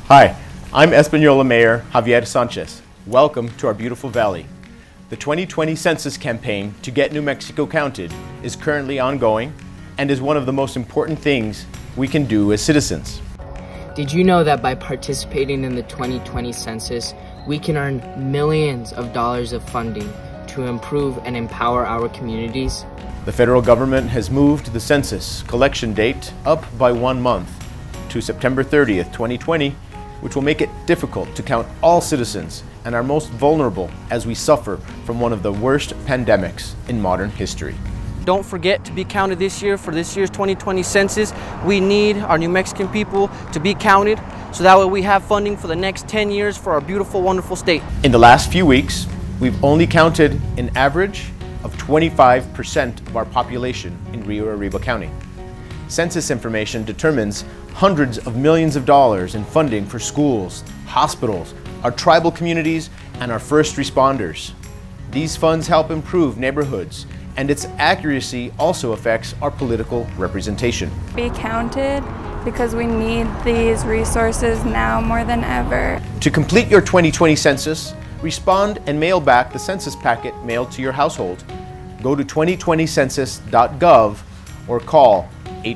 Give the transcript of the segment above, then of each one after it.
Hi, I'm Espanola Mayor Javier Sanchez. Welcome to our beautiful valley. The 2020 census campaign to get New Mexico counted is currently ongoing and is one of the most important things we can do as citizens. Did you know that by participating in the 2020 census, we can earn millions of dollars of funding to improve and empower our communities? The federal government has moved the census collection date up by 1 month to September 30th, 2020, which will make it difficult to count all citizens and our most vulnerable as we suffer from one of the worst pandemics in modern history. Don't forget to be counted this year for this year's 2020 census. We need our New Mexican people to be counted so that way we have funding for the next 10 years for our beautiful, wonderful state. In the last few weeks, we've only counted an average of 25% of our population in Rio Arriba County. Census information determines hundreds of millions of dollars in funding for schools, hospitals, our tribal communities, and our first responders. These funds help improve neighborhoods, and its accuracy also affects our political representation. Be counted because we need these resources now more than ever. To complete your 2020 census, respond and mail back the census packet mailed to your household. Go to 2020census.gov or call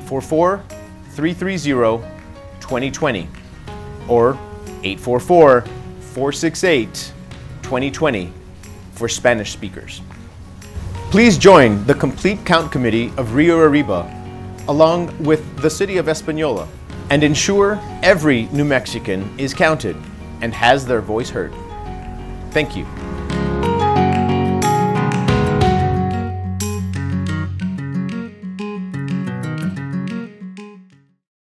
844-330-2020 or 844-468-2020 for Spanish speakers. Please join the Complete Count Committee of Rio Arriba along with the City of Espanola and ensure every New Mexican is counted and has their voice heard. Thank you.